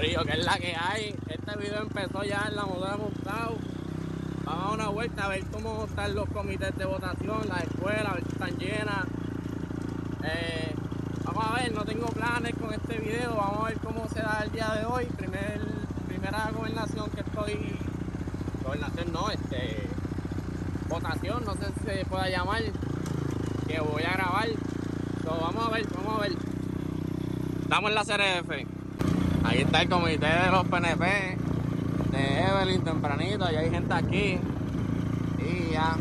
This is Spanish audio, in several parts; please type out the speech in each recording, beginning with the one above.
Corillo, que es la que hay. Este video empezó ya en la motora montado. Vamos a dar una vuelta a ver cómo están los comités de votación, las escuelas, a ver si están llenas. Vamos a ver, no tengo planes con este video. Vamos a ver cómo se da el día de hoy. Primera gobernación que estoy. Gobernación no, votación, no sé si se pueda llamar. Que voy a grabar. Vamos a ver. Estamos en la CRF. Ahí está el comité de los PNP, de Evelyn tempranito, y hay gente aquí. Y ya.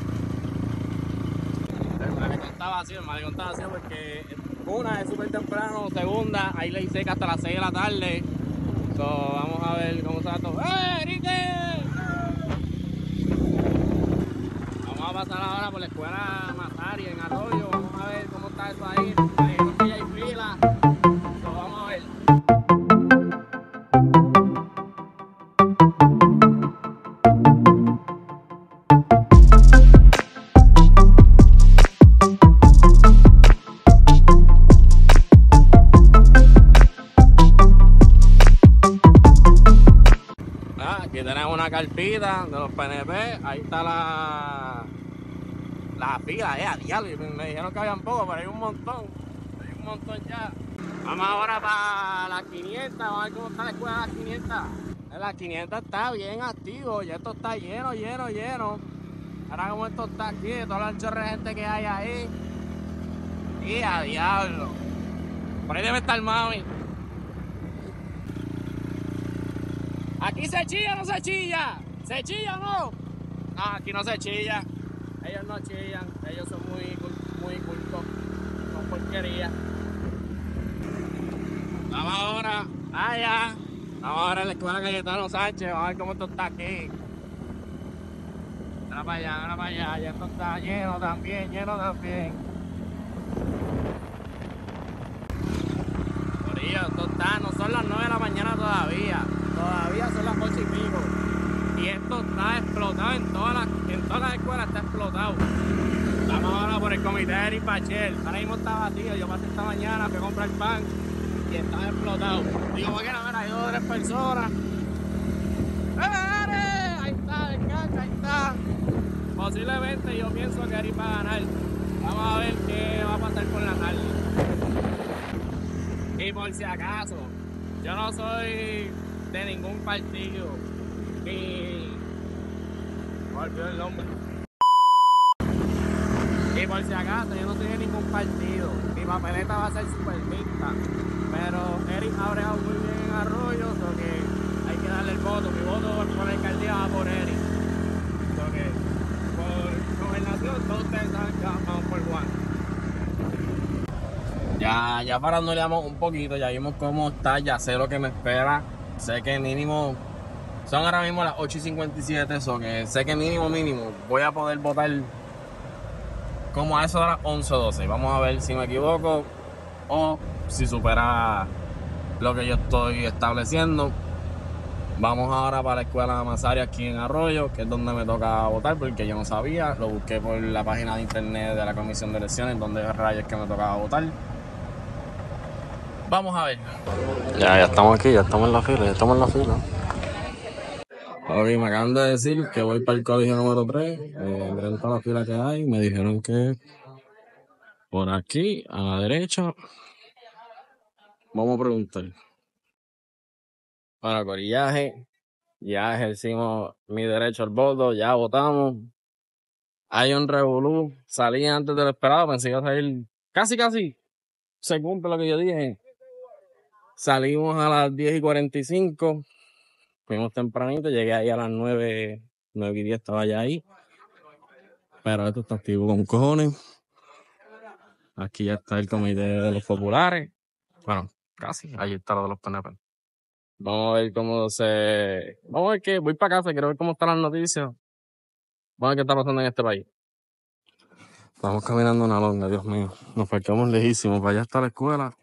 El malecón está vacío, porque una es súper temprano, segunda, hay ley seca hasta las 6 de la tarde. Vamos a ver cómo está todo. ¡Eh, Enrique! Vamos a pasar ahora por la escuela Matari en Arroyo. Vamos a ver cómo está eso ahí. Ahí no sé si hay fila. Vamos a ver. Aquí tenemos una carpita de los PNP, ahí está la fila, a diablo, me dijeron que habían poco, pero hay un montón ya. Vamos ahora para las 500, vamos a ver cómo está la escuela de las 500. Las 500 está bien activo, ya esto está lleno. Ahora como esto está aquí, de toda la chorra de gente que hay ahí. Y a diablo. Por ahí debe estar mami. ¿Aquí se chilla o no se chilla? ¿Se chilla o no? No, aquí no se chilla. Ellos no chillan. Ellos son muy cultos. Son porquería. Vamos ahora allá. Vamos ahora a la escuela Cayetano Sánchez. Vamos a ver cómo esto está aquí. Mira para allá. Ya esto está lleno también. Corillo, esto está, no son las 9 de la mañana todavía. Todavía son las 8 y pico. Y esto está explotado en todas las escuelas, está explotado. Estamos ahora por el comité de Eric Bachel. Ahora mismo está vacío. Yo pasé esta mañana, fui a comprar pan y está explotado. Digo, ¿por qué no? Hay 2 o 3 personas. Ahí está, el cancha, ahí está. Posiblemente yo pienso que Eric va a ganar. Vamos a ver qué va a pasar con la tarde. Y por si acaso, yo no soy de ningún partido. Olvidé el nombre. Y por si acaso, yo no soy de ningún partido. Mi papeleta va a ser super mixta. Pero Eric ha bregado muy bien en Arroyo, que hay que darle el voto. Mi voto por la alcaldía va por Eric. Que por gobernación, todos ustedes saben que vamos por Juan. Ya parandoleamos un poquito, ya vimos cómo está, ya sé lo que me espera. Sé que mínimo, son ahora mismo las 8:57, que sé que mínimo voy a poder votar como a eso de las 11 o 12. Vamos a ver si me equivoco o si supera lo que yo estoy estableciendo. Vamos ahora para la escuela Masari aquí en Arroyo, que es donde me toca votar, porque yo no sabía. Lo busqué por la página de internet de la Comisión de Elecciones, donde rayos que me tocaba votar. Vamos a ver. Ya estamos aquí, ya estamos en la fila, Ok, me acaban de decir que voy para el colegio número 3. Miren toda la fila que hay. Me dijeron que por aquí, a la derecha. Vamos a preguntar. Para corillaje, ya ejercimos mi derecho al voto, ya votamos. Hay un revolú. Salí antes de lo esperado, pensé que iba a salir casi. Se cumple lo que yo dije. Salimos a las 10:45. Fuimos tempranito, llegué ahí a las 9:10, estaba ya ahí. Pero esto está activo con cojones. Aquí ya está el comité de los populares. Bueno, casi. Ahí está lo de los PNP. Vamos a ver Vamos a ver que voy para casa, quiero ver cómo están las noticias. Vamos a ver qué está pasando en este país. Estamos caminando una longa, Dios mío. Nos faltamos lejísimos. Para allá está la escuela.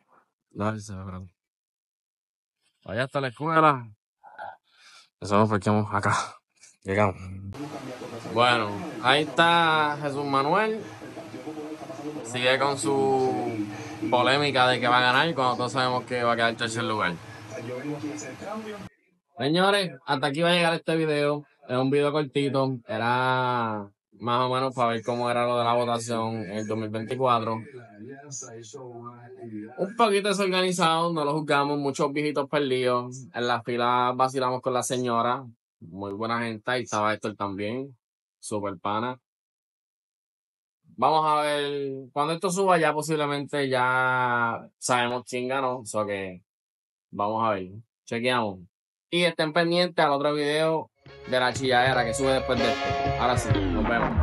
Allá está la escuela. Eso nos parqueamos acá. Llegamos. Bueno, ahí está Jesús Manuel. Sigue con su polémica de que va a ganar cuando todos sabemos que va a quedar en tercer lugar. Señores, hasta aquí va a llegar este video. Es un video cortito. Era más o menos para ver cómo era lo de la votación en el 2024. Un poquito desorganizado, no lo juzgamos. Muchos viejitos perdidos. En la fila vacilamos con la señora. Muy buena gente. Ahí estaba Héctor también. Super pana. Vamos a ver. Cuando esto suba ya posiblemente ya sabemos quién ganó. So que vamos a ver. Chequeamos. Y estén pendientes al otro video de la chilladera que sube después de esto. Ahora sí, nos vemos.